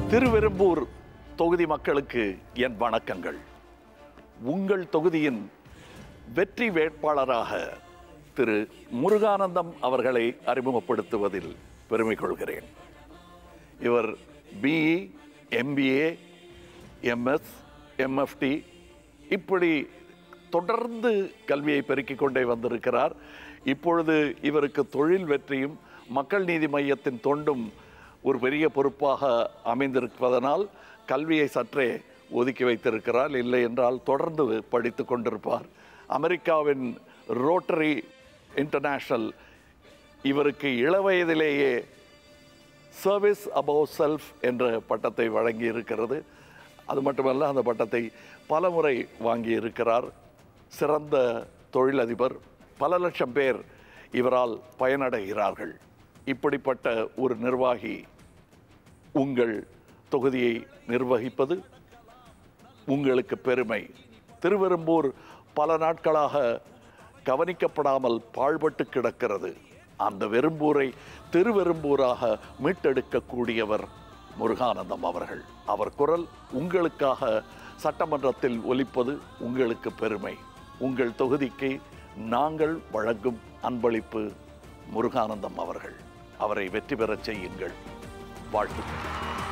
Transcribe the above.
திருவெரும்பூர் தொகுதி மக்களுக்கு என் வணக்கங்கள். உங்கள் தொகுதியின் வெற்றி வேட்பாளராக திரு முருகானந்தம் அவர்களை அறிமுகப்படுத்துவதில் பெருமை கொள்கிறேன். இவர் பிஇ, MBA, MS, MFT இப்படி தொடர்ந்து கல்வியை பெருக்கிக் கொண்டே வந்திருக்கிறார். இப்பொழுது இவருக்கு தொழில் வெற்றியும் மக்கள் நீதி மையத்தின் தொண்டும் ஒரு பெரிய பொறுப்பாக அமைந்திருப்பதனால் கல்வியை சற்றே ஒதுக்கி வைத்திருக்கிறார். இல்லை என்றால் தொடர்ந்து படித்து கொண்டிருப்பார். அமெரிக்காவின் ரோட்டரி இன்டர்நேஷனல் இவருக்கு இளவயதிலேயே சர்வீஸ் அபவ் செல்ஃப் என்ற பட்டத்தை வழங்கி இருக்கிறது. அது மட்டுமல்ல, அந்த பட்டத்தை பல முறை வாங்கி இருக்கிறார். சிறந்த தொழிலதிபர். பல லட்சம் பேர் இவரால் பயனடைகிறார்கள். இப்படிப்பட்ட ஒரு நிர்வாகி உங்கள் தொகுதியை நிர்வகிப்பது உங்களுக்கு பெருமை. திருவெரும்பூர் பல நாட்களாக கவனிக்கப்படாமல் பாழ்பட்டு கிடக்கிறது. அந்த வெறும்பூரை திருவெரும்பூராக மீட்டெடுக்கக்கூடியவர் முருகானந்தம் அவர்கள். அவர் குரல் உங்களுக்காக சட்டமன்றத்தில் ஒலிப்பது உங்களுக்கு பெருமை. உங்கள் தொகுதிக்கு நாங்கள் வழங்கும் அன்பளிப்பு முருகானந்தம் அவர்கள். அவரை வெற்றி பெறச் செய்யுங்கள். வாழ்த்துக்கள்.